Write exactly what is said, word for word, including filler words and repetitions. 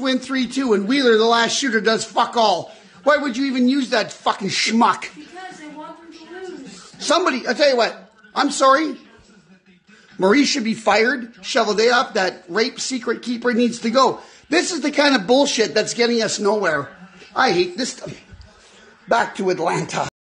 win three two, and Wheeler, the last shooter, does fuck all. Why would you even use that fucking schmuck? Because they want them to lose. Somebody, I'll tell you what, I'm sorry. Maurice should be fired. Shovel day up. That rape secret keeper needs to go. This is the kind of bullshit that's getting us nowhere. I hate this. Back to Atlanta.